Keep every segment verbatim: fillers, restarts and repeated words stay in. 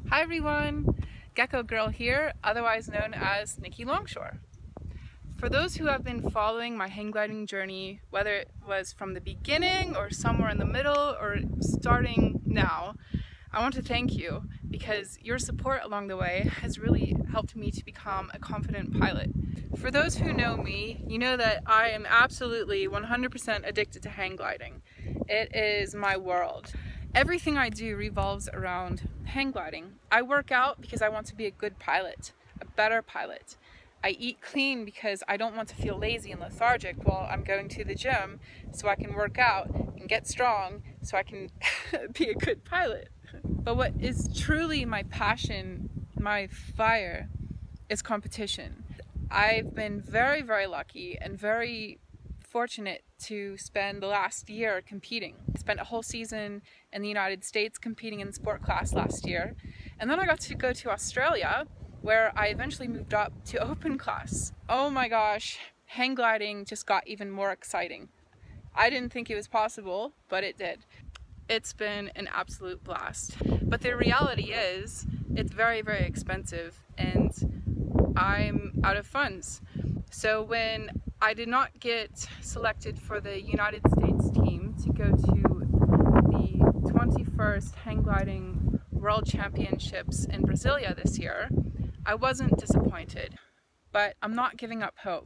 Hi everyone, Gecko Girl here, otherwise known as Nikki Longshore. For those who have been following my hang gliding journey, whether it was from the beginning or somewhere in the middle or starting now, I want to thank you because your support along the way has really helped me to become a confident pilot. For those who know me, you know that I am absolutely one hundred percent addicted to hang gliding. It is my world. Everything I do revolves around hang gliding. I work out because I want to be a good pilot, a better pilot. I eat clean because I don't want to feel lazy and lethargic while I'm going to the gym, so I can work out and get strong so I can be a good pilot. But what is truly my passion, my fire, is competition. I've been very, very lucky and very fortunate to spend the last year competing. I spent a whole season in the United States competing in sport class last year, and then I got to go to Australia where I eventually moved up to open class. Oh my gosh, hang gliding just got even more exciting. I didn't think it was possible, but it did. It's been an absolute blast. But the reality is, it's very, very expensive and I'm out of funds. So when I did not get selected for the United States team to go to the twenty-first Hang Gliding World Championships in Brasilia this year, I wasn't disappointed, but I'm not giving up hope.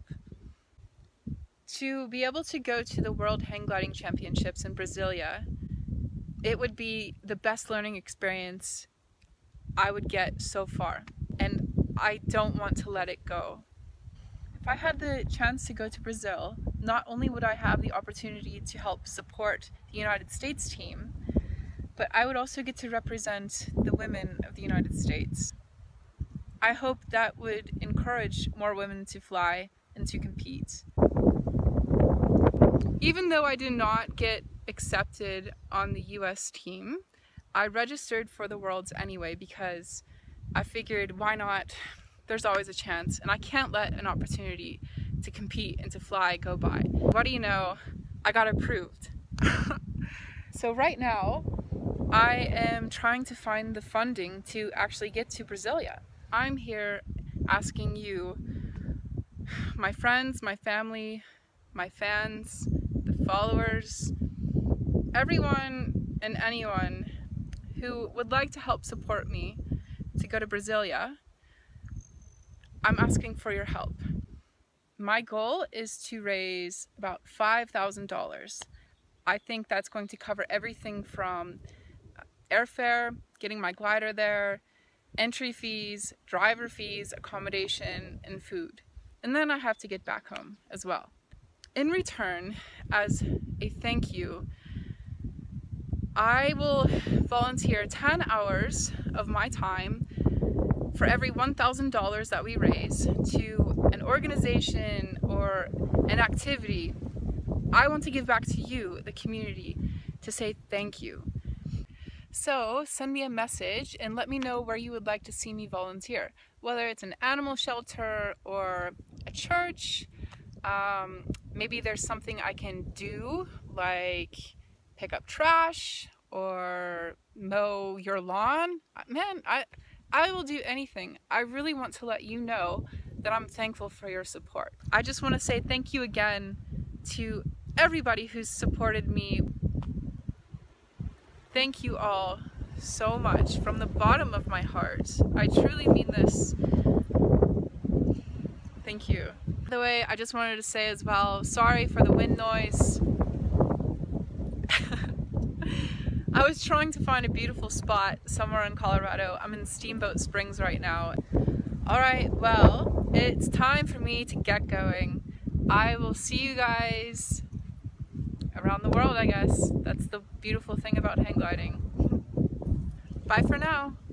To be able to go to the World Hang Gliding Championships in Brasilia, it would be the best learning experience I would get so far, and I don't want to let it go. If I had the chance to go to Brazil, not only would I have the opportunity to help support the United States team, but I would also get to represent the women of the United States. I hope that would encourage more women to fly and to compete. Even though I did not get accepted on the U S team, I registered for the Worlds anyway because I figured, why not? There's always a chance, and I can't let an opportunity to compete and to fly go by. What do you know? I got approved. So right now, I am trying to find the funding to actually get to Brasilia. I'm here asking you, my friends, my family, my fans, the followers, everyone and anyone who would like to help support me to go to Brasilia, I'm asking for your help. My goal is to raise about five thousand dollars. I think that's going to cover everything from airfare, getting my glider there, entry fees, driver fees, accommodation, and food. And then I have to get back home as well. In return, as a thank you, I will volunteer ten hours of my time for every one thousand dollars that we raise to an organization or an activity. I want to give back to you, the community, to say thank you. So send me a message and let me know where you would like to see me volunteer, whether it's an animal shelter or a church. Um, maybe there's something I can do, like pick up trash or mow your lawn. Man, I I will do anything. I really want to let you know that I'm thankful for your support. I just want to say thank you again to everybody who's supported me. Thank you all so much from the bottom of my heart. I truly mean this. Thank you. By the way, I just wanted to say as well, sorry for the wind noise. I was trying to find a beautiful spot somewhere in Colorado. I'm in Steamboat Springs right now. Alright, well, it's time for me to get going. I will see you guys around the world, I guess. That's the beautiful thing about hang gliding. Bye for now.